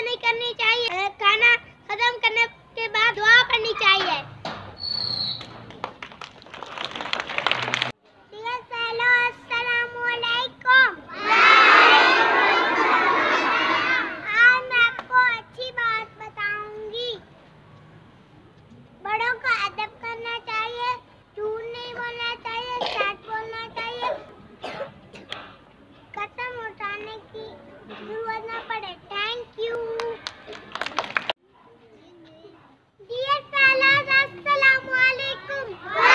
नहीं करनी चाहिए। खाना खत्म करने के बाद दुआ पढ़नी चाहिए। बड़ों का अदब करना चाहिए, झूठ नहीं बोलना चाहिए, सच बोलना चाहिए, कदम उठाने की जरूरत न पड़े। Thank you. डियर फेलोज, अस्सलाम वालेकुम।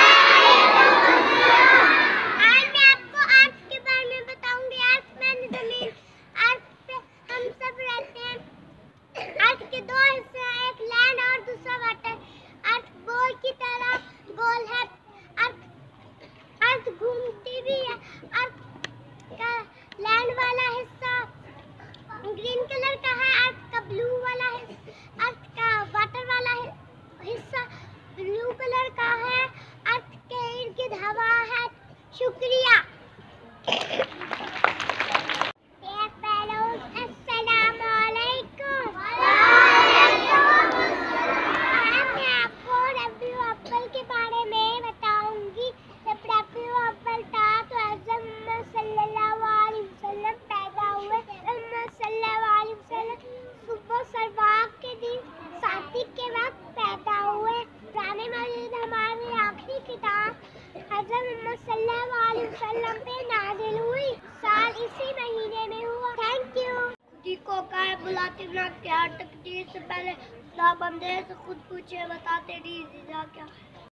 आज मैं आपको अर्थ के बारे में बताऊंगी। अर्थ मैंने जमीन, अर्थ पे हम सब रहते हैं। अर्थ के दो हिस्से हैं, एक लैंड और दूसरा वाटर। अर्थ बॉल की तरह गोल है। अर्थ घूमती भी है। अर्थ का लैंड वाला हिस्सा ग्रीन कलर का है, अर्थ का ब्लू वाला हिस्सा, अर्थ का वाटर वाला हिस्सा ब्लू कलर का है। अर्थ के इर्द गिर्द हवा है। शुक्रिया। पे नाज़िल हुई, साल इसी महीने में हुआ। Thank you. जी को काय बुलाते ना क्या तकदीर से पहले ना बंदे से खुद पूछे बताते नहीं क्या।